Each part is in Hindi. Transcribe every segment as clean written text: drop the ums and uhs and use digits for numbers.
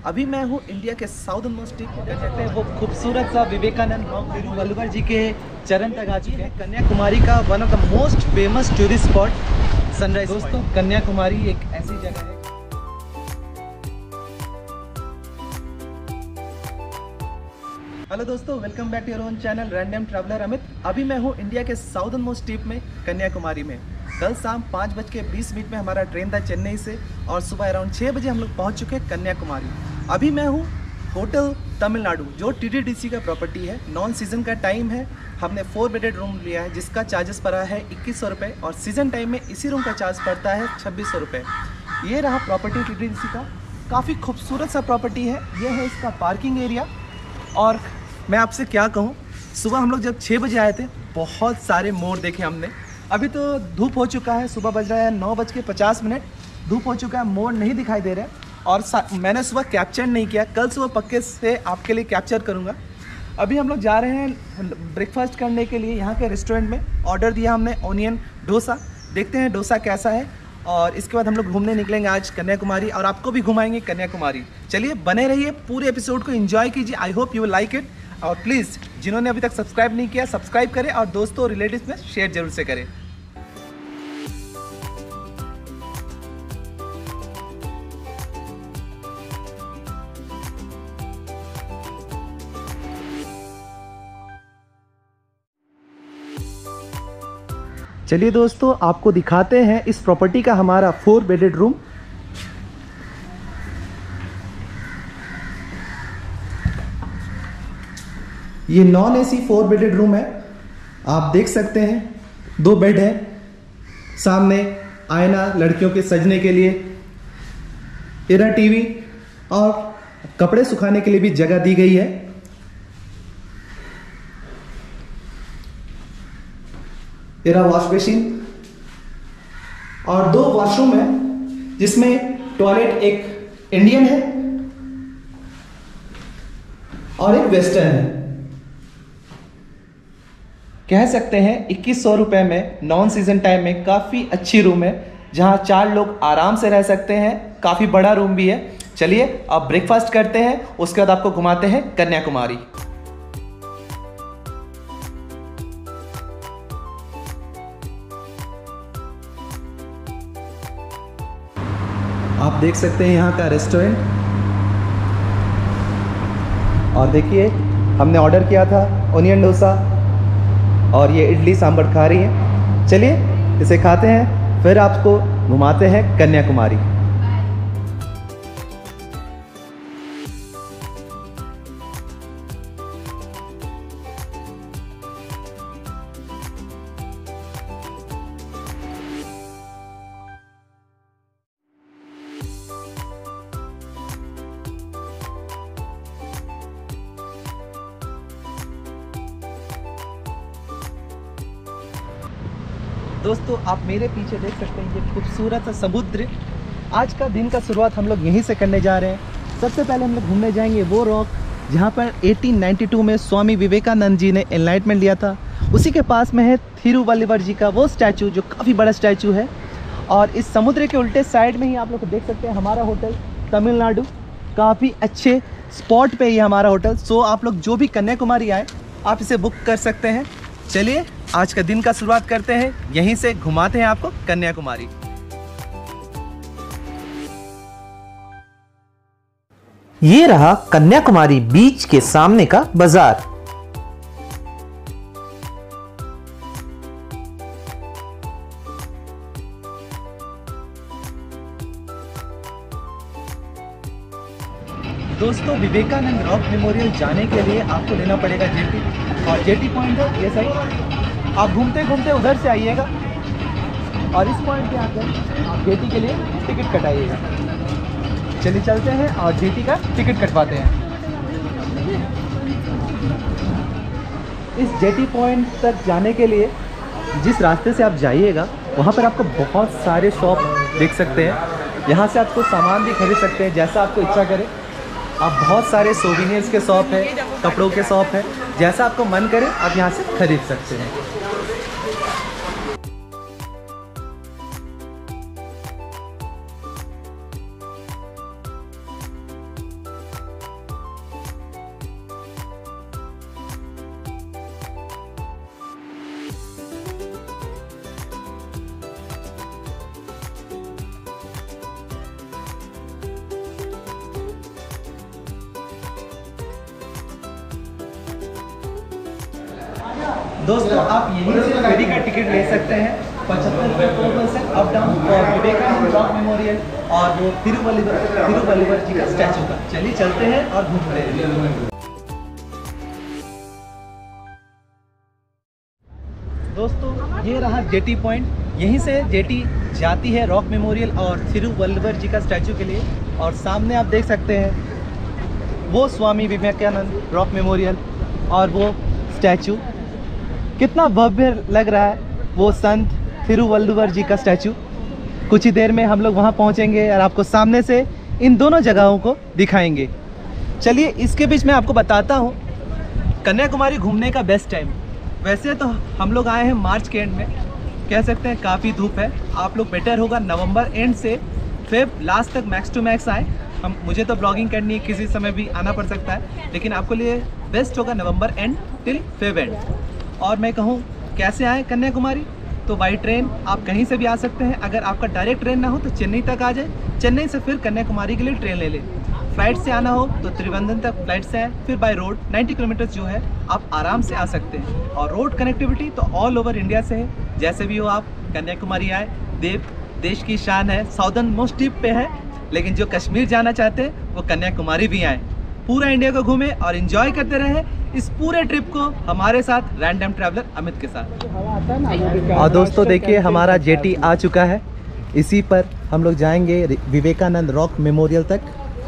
अभी मैं हूँ इंडिया के साउदर्न मोस्ट टिप कह सकते हैं वो खूबसूरत सा विवेकानंद माउंट तिरुवल्लुवर जी के चरण तक आ चुके हैं। कन्याकुमारी का one of the most famous tourist spot sunrise. दोस्तों कन्याकुमारी एक ऐसी जगह है। हेलो दोस्तों, welcome back to your own channel random traveller Amit. अभी मैं हूँ इंडिया के साउदर्न मोस्ट टिप में कन्याकुमारी में। कल शाम 5:20 में हमारा ट्रेन था चेन्नई से और सुबह अराउंड 6 बजे हम लोग पहुँच चुके हैं कन्याकुमारी। अभी मैं हूँ होटल तमिलनाडु जो TTDC का प्रॉपर्टी है। नॉन सीजन का टाइम है। हमने 4 बेडेड रूम लिया है जिसका चार्जेस पड़ा है 2100 रुपये और सीज़न टाइम में इसी रूम का चार्ज पड़ता है 2600 रुपये। ये रहा प्रॉपर्टी TTDC का। काफ़ी खूबसूरत सा प्रॉपर्टी है। ये है इसका पार्किंग एरिया। और मैं आपसे क्या कहूँ, सुबह हम लोग जब 6 बजे आए थे बहुत सारे मोर देखे हमने। अभी तो धूप हो चुका है, सुबह बज रहा है 9:50। धूप हो चुका है, मोर नहीं दिखाई दे रहे और मैंने सुबह कैप्चर नहीं किया। कल सुबह पक्के से आपके लिए कैप्चर करूँगा। अभी हम लोग जा रहे हैं ब्रेकफास्ट करने के लिए यहाँ के रेस्टोरेंट में। ऑर्डर दिया हमने ऑनियन डोसा। देखते हैं डोसा कैसा है और इसके बाद हम लोग घूमने निकलेंगे आज कन्याकुमारी और आपको भी घुमाएंगे कन्याकुमारी। चलिए बने रहिए, पूरे एपिसोड को एंजॉय कीजिए। I hope you will like it. और प्लीज़ जिन्होंने अभी तक सब्सक्राइब नहीं किया सब्सक्राइब करें और दोस्तों और रिलेटिव्स में शेयर जरूर से करें। चलिए दोस्तों, आपको दिखाते हैं इस प्रॉपर्टी का हमारा 4 बेडेड रूम। ये नॉन AC 4 बेडेड रूम है। आप देख सकते हैं 2 बेड है, सामने आईना लड़कियों के सजने के लिए, एरा टीवी और कपड़े सुखाने के लिए भी जगह दी गई है। एरा वॉश बेसिन और 2 वॉशरूम है जिसमें टॉयलेट एक इंडियन है और एक वेस्टर्न है। कह सकते हैं 2100 रुपये में नॉन सीजन टाइम में काफ़ी अच्छी रूम है जहां 4 लोग आराम से रह सकते हैं। काफ़ी बड़ा रूम भी है। चलिए अब ब्रेकफास्ट करते हैं, उसके बाद आपको घुमाते हैं कन्याकुमारी। आप देख सकते हैं यहाँ का रेस्टोरेंट और देखिए हमने ऑर्डर किया था ऑनियन डोसा और ये इडली सांभर खा रही हैं। चलिए इसे खाते हैं फिर आपको घुमाते हैं कन्याकुमारी। दोस्तों आप मेरे पीछे देख सकते हैं ये खूबसूरत सा समुद्र। आज का दिन का शुरुआत हम लोग यहीं से करने जा रहे हैं। सबसे पहले हम लोग घूमने जाएंगे वो रॉक जहाँ पर 1892 में स्वामी विवेकानंद जी ने एनलाइटमेंट लिया था। उसी के पास में है थिरुवल्लुवर जी का वो स्टैचू जो काफ़ी बड़ा स्टैचू है। और इस समुद्र के उल्टे साइड में ही आप लोग देख सकते हैं हमारा होटल तमिलनाडु। काफ़ी अच्छे स्पॉट पे ही हमारा होटल। सो आप लोग जो भी कन्याकुमारी आए आप इसे बुक कर सकते हैं। चलिए आज का दिन का शुरुआत करते हैं, यहीं से घुमाते हैं आपको कन्याकुमारी। ये रहा कन्याकुमारी बीच के सामने का बाजार। दोस्तों विवेकानंद रॉक मेमोरियल जाने के लिए आपको लेना पड़ेगा जेटी और जेटी पॉइंट है ये साइड। आप घूमते घूमते उधर से आइएगा और इस पॉइंट पे आकर आप जेटी के लिए टिकट कटाइएगा। चलिए चलते हैं और जेटी का टिकट कटवाते हैं। इस जेटी पॉइंट तक जाने के लिए जिस रास्ते से आप जाइएगा वहाँ पर आपको बहुत सारे शॉप देख सकते हैं। यहाँ से आपको सामान भी खरीद सकते हैं जैसा आपको इच्छा करे। आप बहुत सारे सोविनियर्स के शॉप है, कपड़ों के शॉप है, जैसा आपको मन करे आप यहाँ से खरीद सकते हैं। दोस्तों आप यहीं से फेरी का टिकट ले सकते हैं, 75 रुपये पर पर्सन अप डाउन और विवेकानंद रॉक मेमोरियल और वो तिरुवल्लुवर जी का स्टैचू का। चलिए चलते हैं और घूमते हैं। दोस्तों ये रहा जेटी पॉइंट, यहीं से जेटी जाती है रॉक मेमोरियल और तिरुवल्लुवर जी का स्टैचू के लिए। और सामने आप देख सकते हैं वो स्वामी विवेकानंद रॉक मेमोरियल और वो स्टैचू, कितना भव्य लग रहा है वो संत तिरुवल्लुवर जी का स्टैचू। कुछ ही देर में हम लोग वहाँ पहुँचेंगे और आपको सामने से इन दोनों जगहों को दिखाएंगे। चलिए इसके बीच में आपको बताता हूँ कन्याकुमारी घूमने का बेस्ट टाइम। वैसे तो हम लोग आए हैं मार्च के एंड में, कह सकते हैं काफ़ी धूप है। आप लोग बेटर होगा नवंबर एंड से फेब लास्ट तक मैक्स टू मैक्स आए। मुझे तो ब्लॉगिंग करनी है, किसी समय भी आना पड़ सकता है, लेकिन आपके लिए बेस्ट होगा November end till Feb end. और मैं कहूँ कैसे आए कन्याकुमारी, तो बाई ट्रेन आप कहीं से भी आ सकते हैं। अगर आपका डायरेक्ट ट्रेन ना हो तो चेन्नई तक आ जाए, चेन्नई से फिर कन्याकुमारी के लिए ट्रेन ले लें। फ्लाइट से आना हो तो त्रिवेंद्रम तक फ्लाइट से आए, फिर बाय रोड 90 किलोमीटर जो है आप आराम से आ सकते हैं। और रोड कनेक्टिविटी तो ऑल ओवर इंडिया से है, जैसे भी हो आप कन्याकुमारी आए। देश की शान है, साउदर्न मोस्ट टिप पे है, लेकिन जो कश्मीर जाना चाहते हैं वो कन्याकुमारी भी आए। पूरा इंडिया को घूमें और एंजॉय करते रहे इस पूरे ट्रिप को हमारे साथ रैंडम ट्रैवलर अमित के साथ। और दोस्तों देखिए हमारा जेटी आ चुका है, इसी पर हम लोग जाएंगे विवेकानंद रॉक मेमोरियल तक।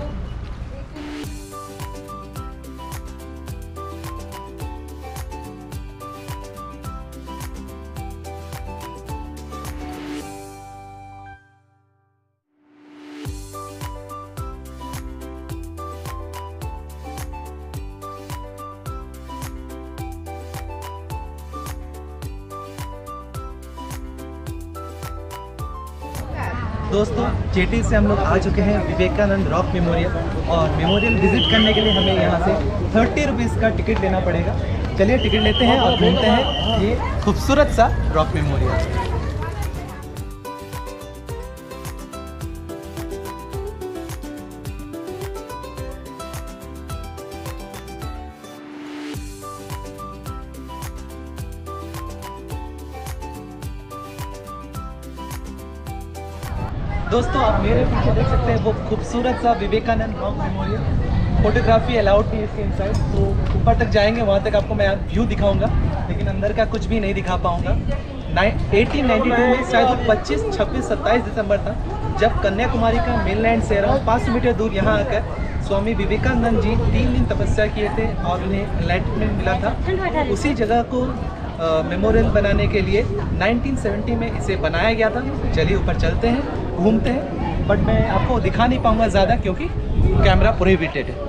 दोस्तों जेटी से हम लोग आ चुके हैं विवेकानंद रॉक मेमोरियल, और मेमोरियल विजिट करने के लिए हमें यहाँ से 30 रुपीज़ का टिकट लेना पड़ेगा। चलिए टिकट लेते हैं और घूमते हैं ये खूबसूरत सा रॉक मेमोरियल। दोस्तों आप मेरे पीछे देख सकते हैं वो खूबसूरत सा Vivekananda rock memorial. Photography allowed नहीं है इसके इनसाइड, तो ऊपर तक जाएंगे, वहाँ तक आपको मैं व्यू दिखाऊंगा, लेकिन अंदर का कुछ भी नहीं दिखा पाऊंगा। 1892 में शायद 25, 26, 27 दिसंबर था जब कन्याकुमारी का मेनलैंड से अराउंड 500 मीटर दूर यहाँ आकर स्वामी विवेकानंद जी 3 दिन तपस्या किए थे और उन्हें एनलाइटमेंट मिला था। उसी जगह को मेमोरियल बनाने के लिए 1970 में इसे बनाया गया था। चलिए ऊपर चलते हैं, घूमते हैं, बट मैं आपको दिखा नहीं पाऊंगा ज़्यादा क्योंकि कैमरा प्रोहिबिटेड है।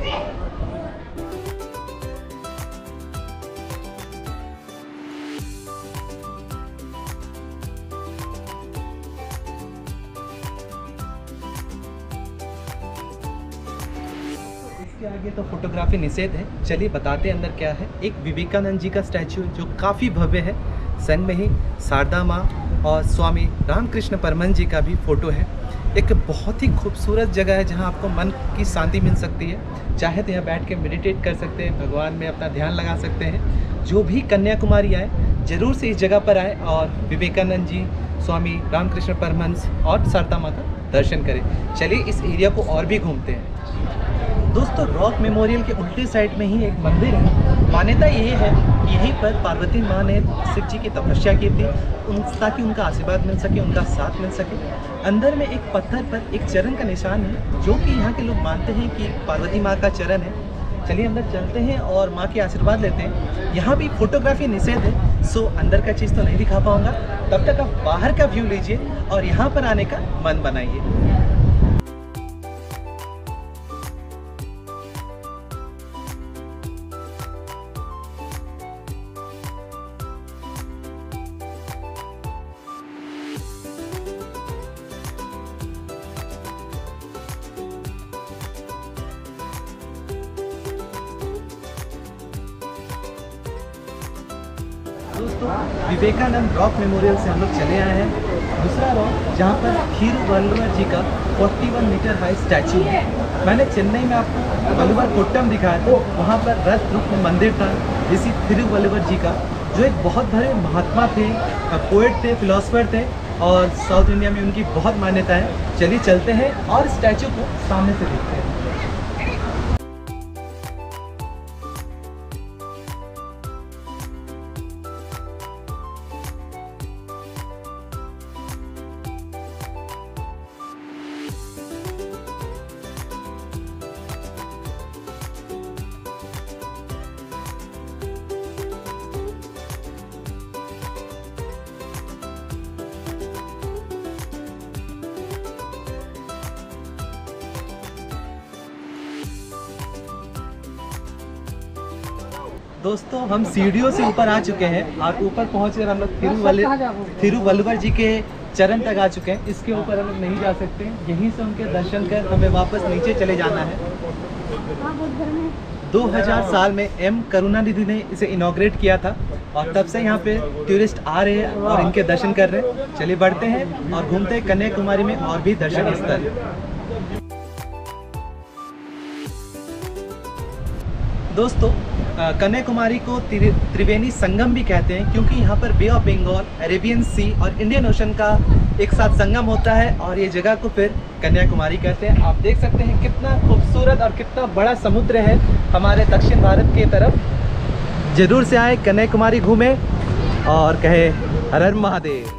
इसके आगे तो फोटोग्राफी निषेध है। चलिए बताते हैं अंदर क्या है। एक विवेकानंद जी का स्टैचू जो काफ़ी भव्य है, संग में ही शारदा माँ और स्वामी रामकृष्ण परमहंस जी का भी फ़ोटो है। एक बहुत ही खूबसूरत जगह है जहाँ आपको मन की शांति मिल सकती है। चाहे तो यहाँ बैठ के मेडिटेट कर सकते हैं, भगवान में अपना ध्यान लगा सकते हैं। जो भी कन्याकुमारी आए ज़रूर से इस जगह पर आए और विवेकानंद जी, स्वामी रामकृष्ण परमहंस और शारदा माँ का दर्शन करें। चलिए इस एरिया को और भी घूमते हैं। दोस्तों रॉक मेमोरियल के उल्टे साइड में ही एक मंदिर है। मान्यता ये है कि यहीं पर पार्वती माँ ने शिव जी की तपस्या की थी ताकि उनका आशीर्वाद मिल सके, उनका साथ मिल सके। अंदर में एक पत्थर पर एक चरण का निशान है जो कि यहाँ के लोग मानते हैं कि पार्वती माँ का चरण है। चलिए अंदर चलते हैं और माँ के आशीर्वाद लेते हैं। यहाँ भी फोटोग्राफी निषेध है, सो अंदर का चीज़ तो नहीं दिखा पाऊँगा। तब तक आप बाहर का व्यू लीजिए और यहाँ पर आने का मन बनाइए। दोस्तों विवेकानंद रॉक मेमोरियल से हम लोग चले आए हैं दूसरा रॉक, जहाँ पर तिरुवल्लुवर जी का 41 मीटर हाई स्टैचू है। मैंने चेन्नई में आपको वल्लुवर कोट्टम दिखाया था, वहाँ पर रथ रूप में मंदिर था इसी तिरुवल्लुवर जी का, जो एक बहुत बड़े महात्मा थे, पोएट थे, फिलोसफर थे और साउथ इंडिया में उनकी बहुत मान्यता है। चलिए चलते हैं और स्टैचू को सामने से देखते हैं। दोस्तों हम सीढ़ियों से ऊपर आ चुके हैं और ऊपर पहुंचकर हम लोग तिरुवल्लुवर जी के चरण तक आ चुके हैं। इसके ऊपर हम लोग नहीं जा सकते, यहीं से उनके दर्शन कर हमें वापस नीचे चले जाना है। 2000 साल में एम करुणानिधि ने इसे इनॉग्रेट किया था और तब से यहाँ पे टूरिस्ट आ रहे हैं और इनके दर्शन कर रहे हैं। चलिए बढ़ते हैं और घूमते हैं कन्याकुमारी में और भी दर्शनीय स्थल। दोस्तों कन्याकुमारी को त्रिवेणी संगम भी कहते हैं क्योंकि यहाँ पर बे ऑफ बंगाल, अरेबियन सी और इंडियन ओशन का एक साथ संगम होता है और ये जगह को फिर कन्याकुमारी कहते हैं। आप देख सकते हैं कितना खूबसूरत और कितना बड़ा समुद्र है हमारे दक्षिण भारत के तरफ। जरूर से आए, कन्याकुमारी घूमें और कहे हर हर महादेव।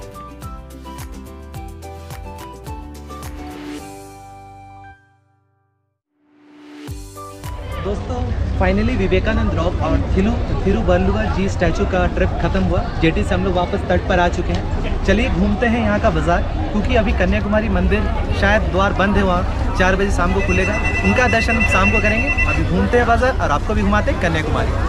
दोस्तों फाइनली विवेकानंद रॉक और तिरुवल्लुवर जी स्टैचू का ट्रिप खत्म हुआ। जेटी से हम लोग वापस तट पर आ चुके हैं। चलिए घूमते हैं यहाँ का बाज़ार, क्योंकि अभी कन्याकुमारी मंदिर शायद द्वार बंद है, वहाँ 4 बजे शाम को खुलेगा। उनका दर्शन हम शाम को करेंगे। अभी घूमते हैं बाज़ार और आपको भी घुमाते हैं कन्याकुमारी।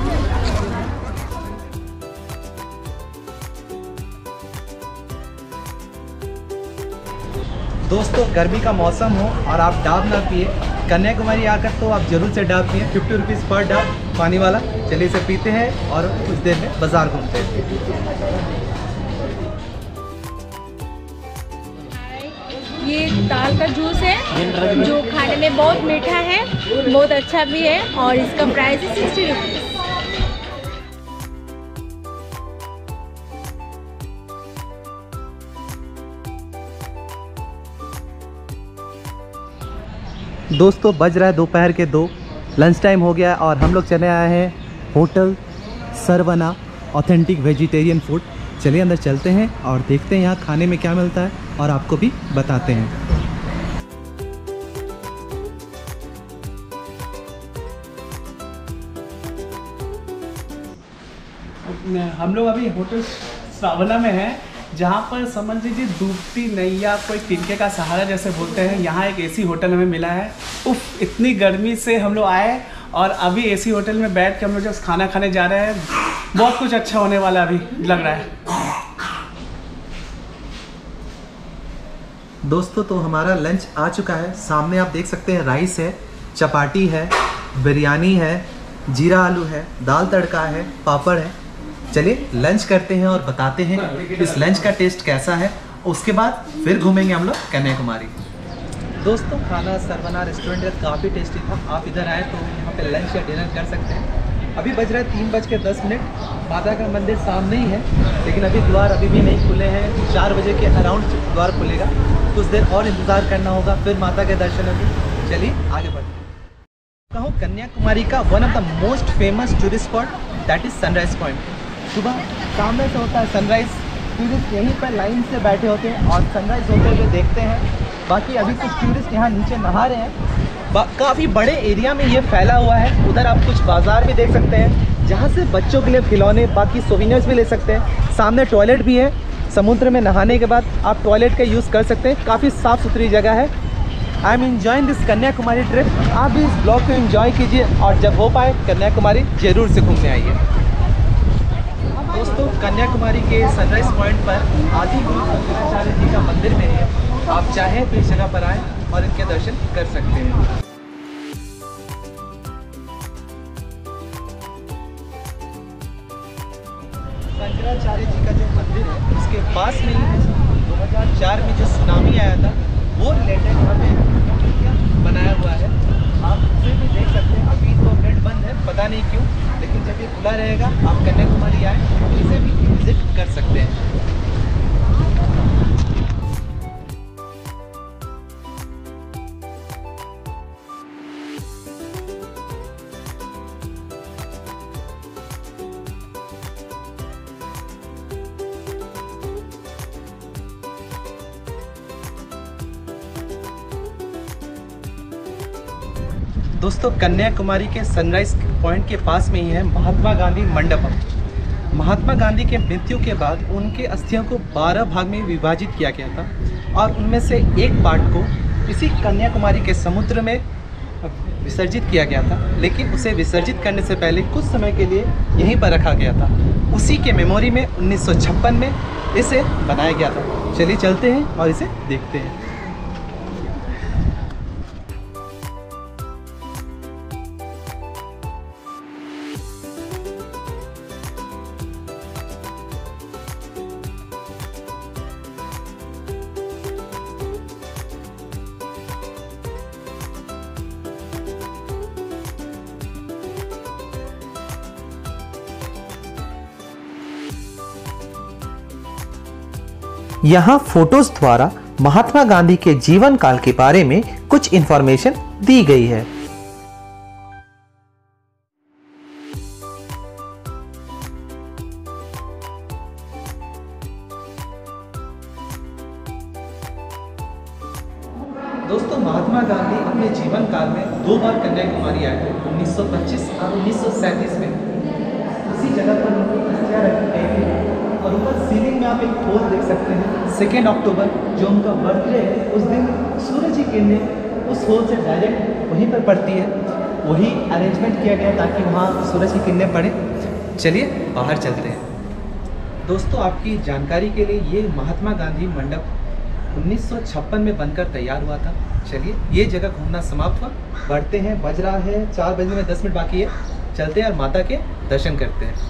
दोस्तों गर्मी का मौसम हो और आप डाब ना पिए, कन्याकुमारी आकर तो आप जरूर से डाब पिए। 50 रुपीज़ पर डाब पानी वाला। चलिए इसे पीते हैं और कुछ देर में बाज़ार घूमते हैं। ये दाल का जूस है जो खाने में बहुत मीठा है, बहुत अच्छा भी है और इसका प्राइस है 60 रुपीज़। दोस्तों बज रहा है दोपहर के 2, लंच टाइम हो गया और हम लोग चले आए हैं hotel Saravana authentic vegetarian food. चलिए अंदर चलते हैं और देखते हैं यहाँ खाने में क्या मिलता है और आपको भी बताते हैं। हम लोग अभी होटल सावना में हैं, जहाँ पर समझ लीजिए डूबती नैया कोई तिनके का सहारा जैसे बोलते हैं। यहाँ एक एसी होटल हमें मिला है। उफ, इतनी गर्मी से हम लोग आए और अभी एसी होटल में बैठ के हम लोग जब खाना खाने जा रहे हैं। बहुत कुछ अच्छा होने वाला अभी लग रहा है। दोस्तों तो हमारा लंच आ चुका है। सामने आप देख सकते हैं राइस है, चपाटी है, बिरयानी है, जीरा आलू है, दाल तड़का है, पापड़ है। चलिए लंच करते हैं और बताते हैं इस लंच का टेस्ट कैसा है। उसके बाद फिर घूमेंगे हम लोग कन्याकुमारी। दोस्तों खाना सरवना रेस्टोरेंट का काफ़ी टेस्टी था। आप इधर आए तो यहाँ पे लंच या डिनर कर सकते हैं। अभी बज रहा है 3:10। माता का मंदिर सामने ही है, लेकिन अभी द्वार अभी भी नहीं खुले हैं। 4 बजे के अराउंड द्वार खुलेगा। कुछ देर और इंतज़ार करना होगा, फिर माता के दर्शन होंगे। चलिए आगे बढ़ते हैं। कहूँ कन्याकुमारी का one of the most famous tourist spot that is sunrise point. सुबह सामने से होता है सनराइज़। टूरिस्ट यहीं पर लाइन से बैठे होते हैं और सनराइज़ होते हुए देखते हैं। बाकी अभी कुछ टूरिस्ट यहाँ नीचे नहा रहे हैं। काफ़ी बड़े एरिया में ये फैला हुआ है। उधर आप कुछ बाज़ार भी देख सकते हैं, जहाँ से बच्चों के लिए खिलौने, बाकी सोविनियर्स भी ले सकते हैं। सामने टॉयलेट भी है। समुद्र में नहाने के बाद आप टॉयलेट का यूज़ कर सकते हैं। काफ़ी साफ़ सुथरी जगह है। I am enjoying this Kanyakumari trip. आप भी इस ब्लॉग को एंजॉय कीजिए और जब हो पाए कन्याकुमारी ज़रूर से घूमने आइए। दोस्तों कन्याकुमारी के सनराइज पॉइंट पर आदि गुरु शंकराचार्य जी का मंदिर में है। आप चाहें तो इस जगह पर आएँ और इनके दर्शन कर सकते हैं। शंकराचार्य जी का जो मंदिर है उसके पास में ही है 2004 में जो सुनामी आया था वो रिलेटेड यहाँ पे बनाया हुआ है। आप उसे भी देख सकते हैं। अभी तो गेट बंद है, पता नहीं क्यों, लेकिन जब ये खुला रहेगा आप कन्याकुमारी आए दोस्तों कन्याकुमारी के सनराइज पॉइंट के पास में ही है महात्मा गांधी मंडपम। महात्मा गांधी के मृत्यु के बाद उनके अस्थियों को 12 भाग में विभाजित किया गया था और उनमें से एक पार्ट को इसी कन्याकुमारी के समुद्र में विसर्जित किया गया था, लेकिन उसे विसर्जित करने से पहले कुछ समय के लिए यहीं पर रखा गया था। उसी के मेमोरी में 1956 में इसे बनाया गया था। चलिए चलते हैं और इसे देखते हैं। यहाँ फोटोज द्वारा महात्मा गांधी के जीवन काल के बारे में कुछ इंफॉर्मेशन दी गई है। दोस्तों महात्मा गांधी अपने जीवन काल में 2 बार कन्याकुमारी आए थे, 1925 और 1937 में। उसी जगह पर उनकी अस्थियां रखी गई थी और ऊपर सीलिंग में आप एक पोल देख सकते हैं। 2 अक्टूबर जो उनका बर्थडे है, उस दिन सूरज की किरणें उस होल से डायरेक्ट वहीं पर पड़ती है। वही अरेंजमेंट किया गया ताकि वहाँ सूरज की किरणें पड़े। चलिए बाहर चलते हैं। दोस्तों आपकी जानकारी के लिए ये महात्मा गांधी मंडप 1956 में बनकर तैयार हुआ था। चलिए ये जगह घूमना समाप्त हुआ, बढ़ते हैं। बज रहा है 4 बजने में 10 मिनट बाकी है। चलते हैं और माता के दर्शन करते हैं।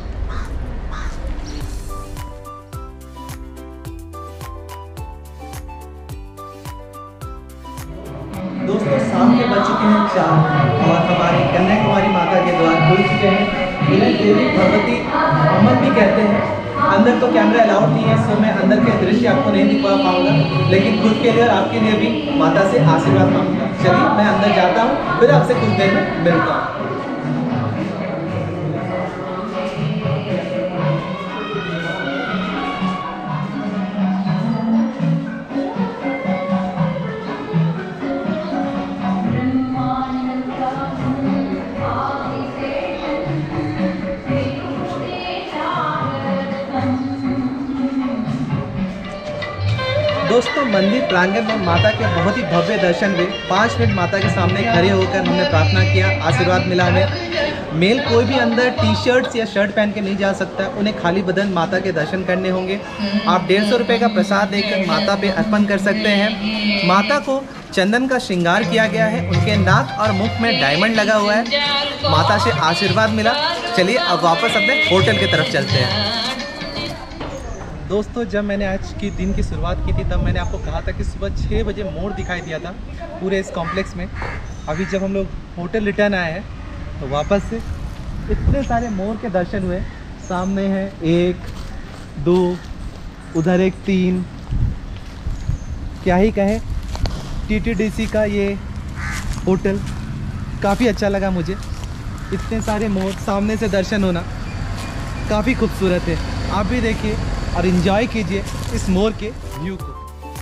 दोस्तों शाम के बज चुके हैं 4 और हमारी कन्याकुमारी माता के द्वार खुल चुके हैं। इन्हें देवी भगवती अमन भी कहते हैं। अंदर तो कैमरा अलाउड नहीं है, सो मैं अंदर के दृश्य आपको नहीं दिखा पाऊंगा, लेकिन खुद के लिए और आपके लिए भी माता से आशीर्वाद मांगूंगा। चलिए मैं अंदर जाता हूँ, फिर आपसे कुछ देर में मिलता हूँ। दोस्तों मंदिर प्रांगण में माता के बहुत ही भव्य दर्शन हुए। 5 मिनट माता के सामने खड़े होकर हमने प्रार्थना किया, आशीर्वाद मिला हमें। मेल कोई भी अंदर टी-शर्ट्स या शर्ट पहन के नहीं जा सकता, उन्हें खाली बदन माता के दर्शन करने होंगे। आप 150 रुपये का प्रसाद देकर माता पे अर्पण कर सकते हैं। माता को चंदन का श्रृंगार किया गया है, उनके नाक और मुख में डायमंड लगा हुआ है। माता से आशीर्वाद मिला। चलिए अब वापस अपने होटल की तरफ चलते हैं। दोस्तों जब मैंने आज की दिन की शुरुआत की थी तब मैंने आपको कहा था कि सुबह 6 बजे मोर दिखाई दिया था पूरे इस कॉम्प्लेक्स में। अभी जब हम लोग होटल रिटर्न आए हैं तो वापस से इतने सारे मोर के दर्शन हुए। सामने है 1 2, उधर एक 3, क्या ही कहें। TTDC का ये होटल काफ़ी अच्छा लगा मुझे। इतने सारे मोर सामने से दर्शन होना काफ़ी खूबसूरत है। आप भी देखिए और एंजॉय कीजिए इस मोर के व्यू को।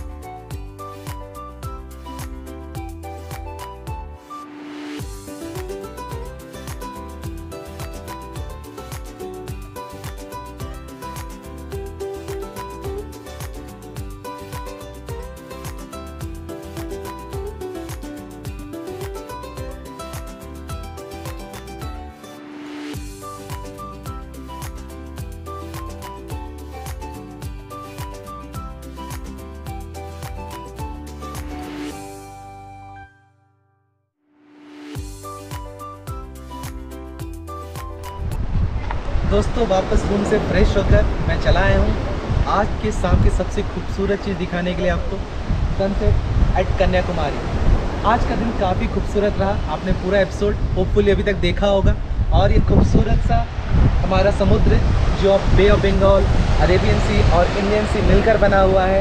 दोस्तों वापस रूम से फ्रेश होकर मैं चला आया हूँ आज के शाम की सबसे खूबसूरत चीज़ दिखाने के लिए आपको, सनसेट एट कन्याकुमारी। आज का दिन काफ़ी खूबसूरत रहा। आपने पूरा एपिसोड होपफुली अभी तक देखा होगा। और ये खूबसूरत सा हमारा समुद्र जो बे ऑफ बंगाल, अरेबियन सी और इंडियन सी मिलकर बना हुआ है।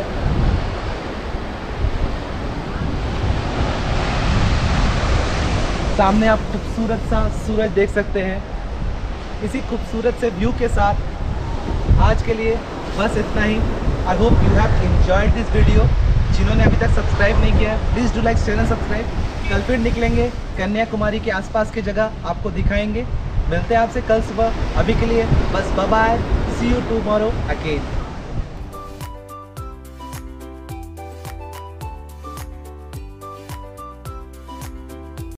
सामने आप खूबसूरत सा सूरज देख सकते हैं। इसी खूबसूरत से व्यू के साथ आज के लिए बस इतना ही। I hope you have enjoyed this video. जिन्होंने अभी तक सब्सक्राइब नहीं किया है please do like share and subscribe. कल फिर निकलेंगे कन्याकुमारी के आसपास की जगह आपको दिखाएंगे। मिलते हैं आपसे कल सुबह। अभी के लिए बस bye bye, see you tomorrow again.